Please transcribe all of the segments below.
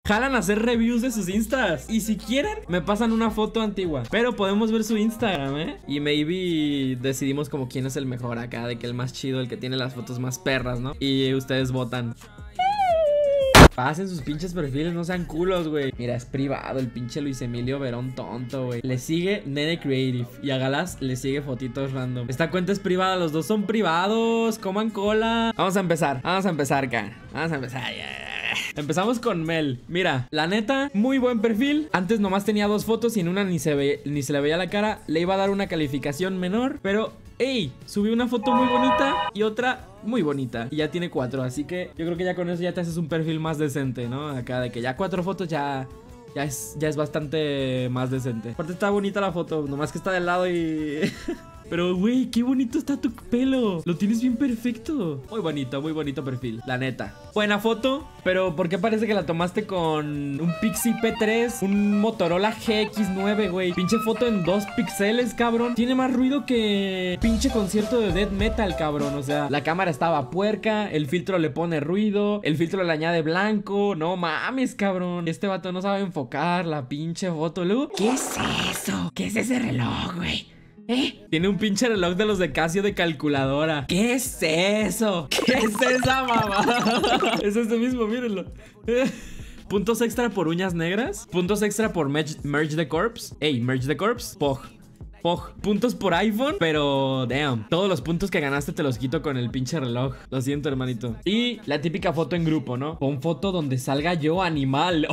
jalan a hacer reviews de sus instas. Y si quieren, me pasan una foto antigua. Pero podemos ver su Instagram, ¿eh? Y maybe decidimos como quién es el mejor acá, de que el más chido, el que tiene las fotos más perras, ¿no? Y ustedes votan. Pasen sus pinches perfiles, no sean culos, güey. Mira, es privado el pinche Luis Emilio Verón tonto, güey. Le sigue Nene Creative y a Galás le sigue fotitos random. Esta cuenta es privada, los dos son privados. Coman cola. Vamos a empezar acá. Vamos a empezar, Empezamos con Mel. Mira, la neta, muy buen perfil. Antes nomás tenía 2 fotos y en una ni se le veía la cara. Le iba a dar una calificación menor, pero ¡ey! Subí una foto muy bonita y otra muy bonita. Y ya tiene 4, así que yo creo que ya con eso ya te haces un perfil más decente, ¿no? Acá de que ya 4 fotos ya es bastante más decente. Aparte está bonita la foto, nomás que está del lado y... Pero, güey, qué bonito está tu pelo. Lo tienes bien perfecto. Muy bonito perfil, la neta. Buena foto, pero ¿por qué parece que la tomaste con un Pixie P3? Un Motorola GX9, güey. Pinche foto en 2 píxeles, cabrón. Tiene más ruido que pinche concierto de death metal, cabrón. O sea, la cámara estaba puerca, el filtro le pone ruido, el filtro le añade blanco. No mames, cabrón. Este vato no sabe enfocar la pinche foto. Luego, ¿qué es eso? ¿Qué es ese reloj, güey? Tiene un pinche reloj de los de Casio de calculadora. ¿Qué es eso? ¿Qué es esa mamá? Es este mismo, mírenlo. Puntos extra por uñas negras. Puntos extra por Merge the Corpse. Merge the Corpse. Pog. Puntos por iPhone. Pero, damn, todos los puntos que ganaste te los quito con el pinche reloj. Lo siento, hermanito. Y la típica foto en grupo, ¿no? Pon foto donde salga yo animal.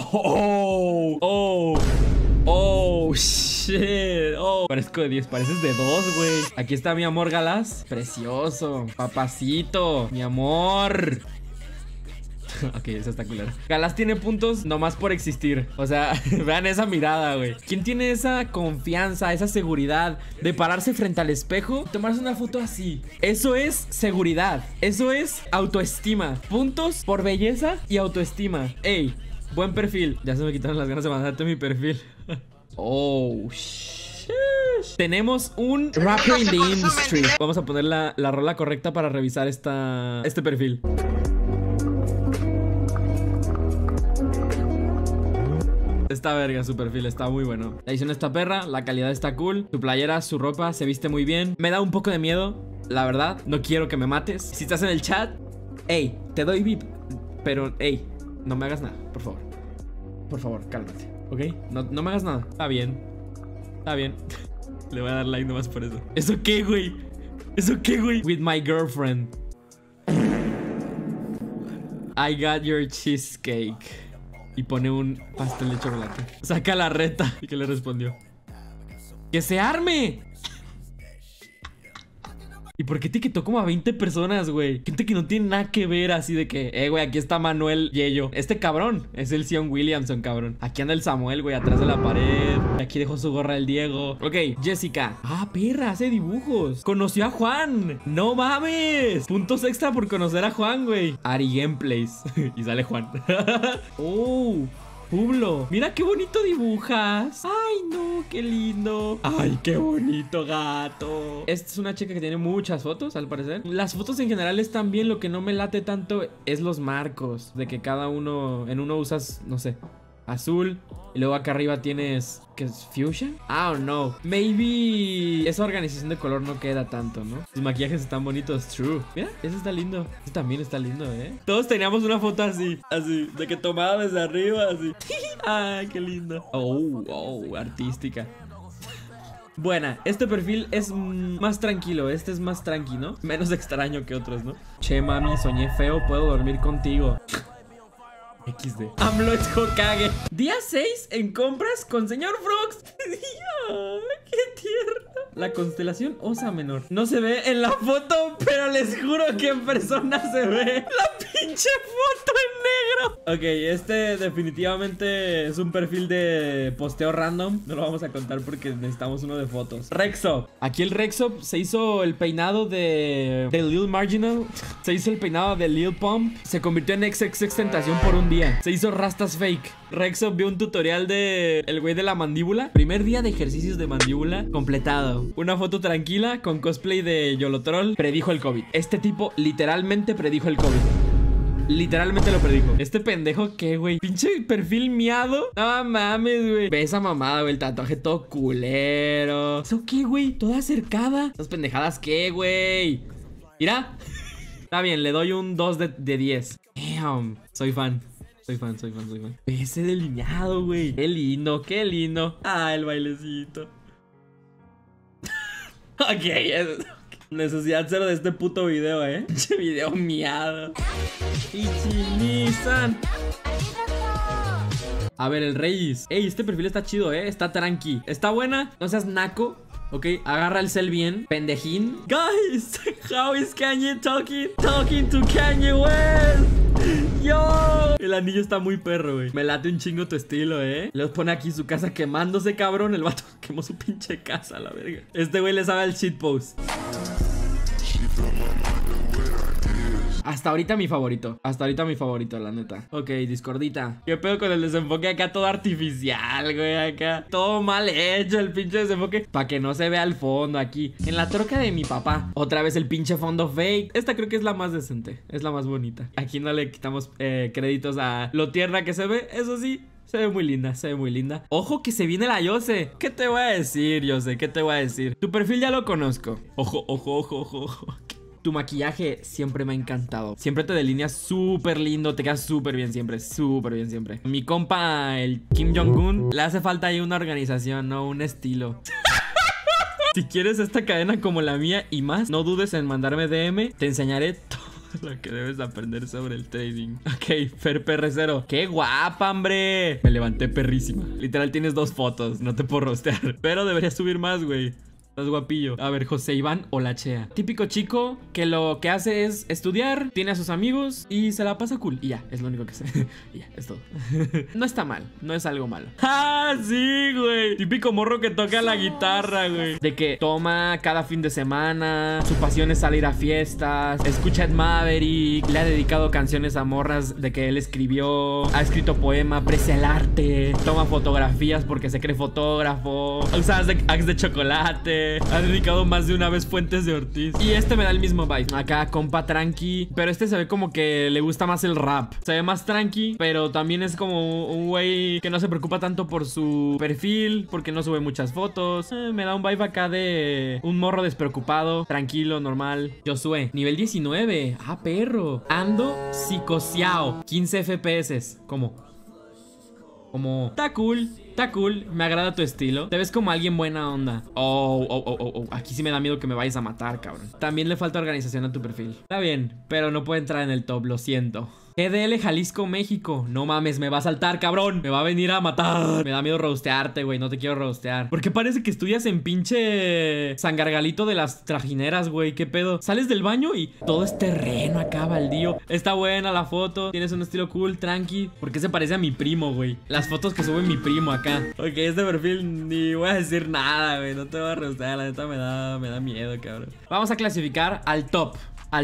Oh, shit. Oh, parezco de 10, pareces de 2, güey. Aquí está mi amor Galás. Precioso, papacito, mi amor. Ok, esa está culera. Galás tiene puntos nomás por existir. O sea, vean esa mirada, güey. ¿Quién tiene esa confianza, esa seguridad de pararse frente al espejo y tomarse una foto así? Eso es seguridad. Eso es autoestima. Puntos por belleza y autoestima. Ey, buen perfil. Ya se me quitaron las ganas de mandarte mi perfil. Oh, shit. Tenemos un rapper in the industry. Vamos a poner la rola correcta para revisar este perfil. Está verga su perfil, está muy bueno. La edición está perra, la calidad está cool. Su playera, su ropa, se viste muy bien. Me da un poco de miedo, la verdad. No quiero que me mates. Si estás en el chat, ey, te doy VIP. Pero, ey, no me hagas nada, por favor. Por favor, cálmate, ¿ok? No me hagas nada. Está bien. Está bien. Le voy a dar like nomás por eso. ¿Eso qué, güey? ¿Eso qué, güey? With my girlfriend. I got your cheesecake. Y pone un pastel de chocolate. Saca la reta. ¿Y qué le respondió? ¡Que se arme! ¿Y por qué etiquetó como a 20 personas, güey? Gente que no tiene nada que ver, así de que güey, aquí está Manuel Yello. Este cabrón es el Sion Williamson, cabrón. Aquí anda el Samuel, güey, atrás de la pared. Aquí dejó su gorra el Diego. Ok, Jessica. Ah, perra, hace dibujos. Conoció a Juan. No mames. Puntos extra por conocer a Juan, güey. Ari Gameplays. Y sale Juan. Oh, Publo, mira qué bonito dibujas. Ay, no, qué lindo. Ay, qué bonito gato. Esta es una chica que tiene muchas fotos, al parecer. Las fotos en general están bien. Lo que no me late tanto es los marcos. De que cada uno, en uno usas, no sé, azul. Y luego acá arriba tienes, ¿qué es? ¿Fusion? I don't know. Maybe esa organización de color no queda tanto, ¿no? Sus maquillajes están bonitos, true. Mira, ese está lindo. Ese también está lindo, ¿eh? Todos teníamos una foto así, de que tomaba desde arriba, así. Ay, qué lindo. Oh, artística. Buena, este perfil es más tranquilo. Este es más tranqui, ¿no? Menos extraño que otros, ¿no? Che, mami, soñé feo, puedo dormir contigo. XD. AMLO es Hokage. Día 6 en compras con señor Frogs. ¡Qué tierno! La constelación Osa Menor. No se ve en la foto, pero les juro que en persona se ve la pinche foto en negro. Ok, este definitivamente es un perfil de posteo random. No lo vamos a contar porque necesitamos uno de fotos. Rexo. Aquí el Rexo se hizo el peinado de Lil Marginal. Se hizo el peinado de Lil Pump. Se convirtió en XXXTentacion por un día. Se hizo rastas fake. Rexo vio un tutorial de el güey de la mandíbula. Primer día de ejercicios de mandíbula completado. Una foto tranquila con cosplay de Yolotrol. Predijo el COVID. Este tipo literalmente predijo el COVID. Literalmente lo predijo. Este pendejo, ¿qué, güey? Pinche perfil miado. No mames, güey. Ve esa mamada, güey. El tatuaje todo culero. ¿Eso qué, güey? Toda acercada. ¿Esas pendejadas qué, güey? Mira. Está bien, le doy un 2 de 10. Damn. Soy fan. Soy fan. Ese delineado, güey. Qué lindo, qué lindo. Ah, el bailecito. Ok, necesidad cero de este puto video, Pinche video miado. Ichi-ni-san. A ver, el Reyes. Ey, este perfil está chido, está tranqui. Está buena, no seas naco. Ok, agarra el cel bien, pendejín. Guys, how is Kanye talking to Kanye West? Yo. El anillo está muy perro, güey. Me late un chingo tu estilo, Le pone aquí su casa quemándose, cabrón. El vato quemó su pinche casa, la verga. Este güey le sabe al shitpost. Hasta ahorita mi favorito. La neta. Ok, Discordita. ¿Qué pedo con el desenfoque acá todo artificial, güey? Acá todo mal hecho el pinche desenfoque. Para que no se vea el fondo aquí. En la troca de mi papá. Otra vez el pinche fondo fake. Esta creo que es la más decente. Es la más bonita. Aquí no le quitamos créditos a lo tierna que se ve. Eso sí. Se ve muy linda, Ojo que se viene la Yose. ¿Qué te voy a decir, Yose? ¿Qué te voy a decir? Tu perfil ya lo conozco. Ojo. Tu maquillaje siempre me ha encantado. Siempre te delineas súper lindo. Te quedas súper bien siempre. Mi compa, el Kim Jong-un, le hace falta ahí una organización, no un estilo. Si quieres esta cadena como la mía y más, no dudes en mandarme DM. Te enseñaré todo lo que debes aprender sobre el trading. Ok, Fer PR0. ¡Qué guapa, hombre! Me levanté perrísima. Literal tienes 2 fotos. No te puedo rostear. Pero deberías subir más, güey. Estás guapillo. A ver, José Iván Olachea. Típico chico que lo que hace es estudiar, tiene a sus amigos y se la pasa cool. Y ya, es lo único que sé. Y ya, es todo. No está mal, no es algo malo. ¡Ah, sí, güey! Típico morro que toca la guitarra, güey. De que toma cada fin de semana. Su pasión es salir a fiestas. Escucha Ed Maverick. Le ha dedicado canciones a morras de que él escribió. Ha escrito poema, aprecia el arte. Toma fotografías porque se cree fotógrafo. Usa Axe de chocolate. Ha dedicado más de una vez Fuentes de Ortiz. Y este me da el mismo vibe. Acá, compa tranqui. Pero este se ve como que le gusta más el rap. Se ve más tranqui, pero también es como un güey que no se preocupa tanto por su perfil, porque no sube muchas fotos. Me da un vibe acá de un morro despreocupado, tranquilo, normal. Josué, nivel 19. Ah, perro. Ando psicoseado. 15 FPS. ¿Cómo? Está cool. Está cool, me agrada tu estilo. Te ves como alguien buena onda. Aquí sí me da miedo que me vayas a matar, cabrón. También le falta organización a tu perfil. Está bien, pero no puede entrar en el top, lo siento. GDL Jalisco, México. No mames, me va a saltar, cabrón. Me va a venir a matar. Me da miedo rostearte, güey. No te quiero rostear. Porque parece que estudias en pinche San Gargalito de las trajineras, güey. ¿Qué pedo? Sales del baño y todo es terreno acá, baldío. Está buena la foto. Tienes un estilo cool, tranqui. ¿Por qué se parece a mi primo, güey? Las fotos que sube mi primo acá. Ok, este perfil ni voy a decir nada, güey. No te voy a rostear. La neta me da miedo, cabrón. Vamos a clasificar al top.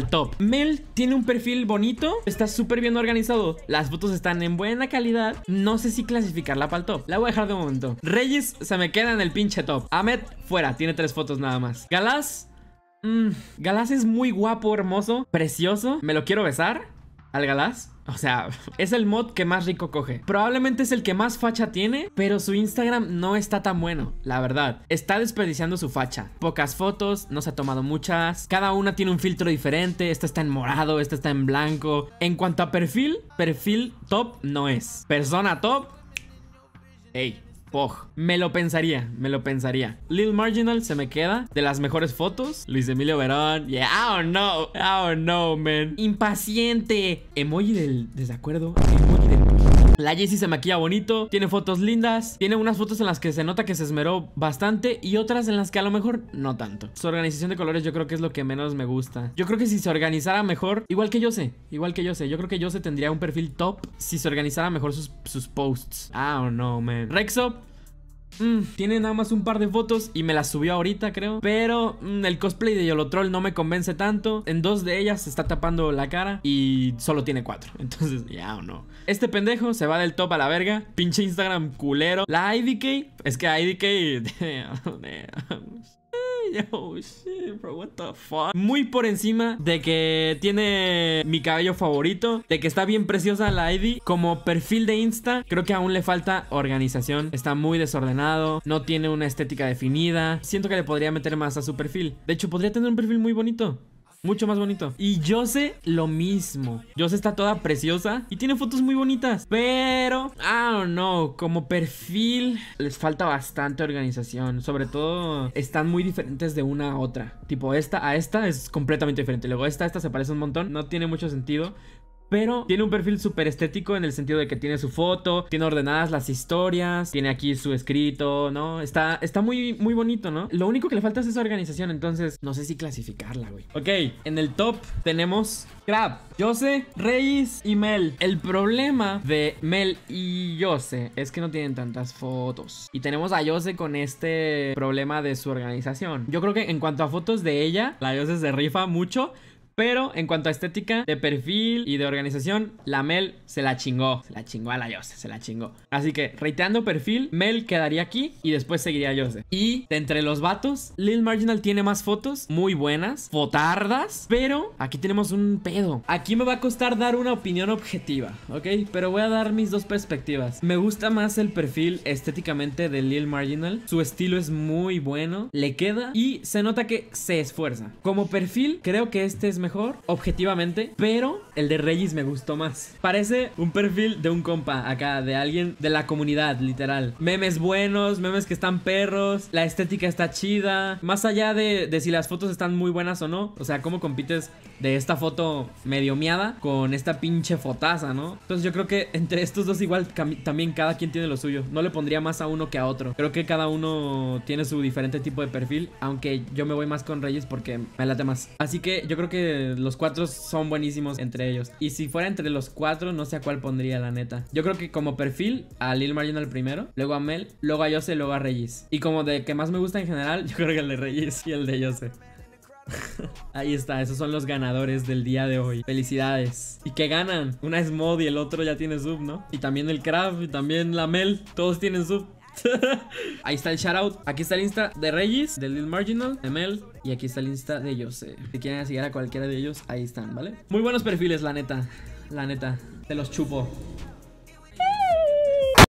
Mel tiene un perfil bonito, está súper bien organizado, las fotos están en buena calidad. No sé si clasificarla para el top, la voy a dejar de momento. Reyes se me queda en el pinche top. Ahmed fuera, tiene 3 fotos nada más. Galás Galás es muy guapo, hermoso, precioso. Me lo quiero besar al Galás. O sea, es el mod que más rico coge. Probablemente es el que más facha tiene, pero su Instagram no está tan bueno, la verdad. Está desperdiciando su facha. Pocas fotos, no se ha tomado muchas. Cada una tiene un filtro diferente. Esta está en morado, esta está en blanco. En cuanto a perfil top no es. Persona top, ey, Pog. Me lo pensaría. Lil Marginal se me queda de las mejores fotos. Luis Emilio Verón. Yeah, I don't know, man. Impaciente. Emoji del desacuerdo. Emoji del... La Jessie se maquilla bonito, tiene fotos lindas, tiene unas fotos en las que se nota que se esmeró bastante y otras en las que a lo mejor no tanto. Su organización de colores yo creo que es lo que menos me gusta. Yo creo que si se organizara mejor, igual que yo sé, yo creo que Yose tendría un perfil top si se organizara mejor sus posts. I don't know, man. Rexo tiene nada más un par de fotos y me las subió ahorita, creo. Pero el cosplay de Yolotrol no me convence tanto. En 2 de ellas se está tapando la cara y solo tiene 4. Entonces, ya o no. Este pendejo se va del top a la verga. Pinche Instagram culero. La IDK, es que IDK Oh shit, bro, what the fuck. Muy por encima de que tiene mi cabello favorito, de que está bien preciosa la ID. Como perfil de Insta, creo que aún le falta organización. Está muy desordenado, no tiene una estética definida. Siento que le podría meter más a su perfil. De hecho, podría tener un perfil muy bonito. Mucho más bonito. Y Yose lo mismo. Yose está toda preciosa y tiene fotos muy bonitas. Pero, I don't know, como perfil les falta bastante organización. Sobre todo, están muy diferentes de una a otra. Tipo, esta a esta es completamente diferente. Luego esta a esta se parece un montón. No tiene mucho sentido. Pero tiene un perfil súper estético en el sentido de que tiene su foto, tiene ordenadas las historias, tiene aquí su escrito, ¿no? Está muy, muy bonito, ¿no? Lo único que le falta es esa organización, entonces no sé si clasificarla, güey. Ok, en el top tenemos Crab, Yose, Reyes y Mel. El problema de Mel y Yose es que no tienen tantas fotos. Y tenemos a Yose con este problema de su organización. Yo creo que en cuanto a fotos de ella, la Yose se rifa mucho. Pero en cuanto a estética, de perfil y de organización, la Mel se la chingó. Se la chingó a la Yose, se la chingó. Así que, reiteando perfil, Mel quedaría aquí y después seguiría Yose. Y de entre los vatos, Lil Marginal tiene más fotos muy buenas, fotardas. Pero aquí tenemos un pedo. Aquí me va a costar dar una opinión objetiva, ¿ok? Pero voy a dar mis dos perspectivas. Me gusta más el perfil estéticamente de Lil Marginal. Su estilo es muy bueno, le queda y se nota que se esfuerza. Como perfil, creo que este es mejor objetivamente, pero el de Reyes me gustó más. Parece un perfil de un compa acá, de alguien de la comunidad, literal. Memes buenos, memes que están perros, la estética está chida. Más allá de si las fotos están muy buenas o no, o sea, cómo compites de esta foto medio miada con esta pinche fotaza, ¿no? Entonces yo creo que entre estos dos igual también cada quien tiene lo suyo. No le pondría más a uno que a otro. Creo que cada uno tiene su diferente tipo de perfil, aunque yo me voy más con Reyes porque me late más. Así que yo creo que los cuatro son buenísimos entre ellos. Y si fuera entre los cuatro, no sé a cuál pondría, la neta. Yo creo que como perfil, a Lil Marginal primero, luego a Mel, luego a Yose, luego a Reyes. Y como de que más me gusta en general, yo creo que el de Reyes y el de Yose. Ahí está, esos son los ganadores del día de hoy. Felicidades. ¿Y qué ganan? Una es mod y el otro ya tiene sub, ¿no? Y también el Crab y también la Mel, todos tienen sub. Ahí está el shoutout. Aquí está el Insta de Reyes, de Lil Marginal, de Mel. Y aquí está el Insta de Yose. Si quieren seguir a cualquiera de ellos, ahí están, ¿vale? Muy buenos perfiles, la neta. La neta, te los chupo.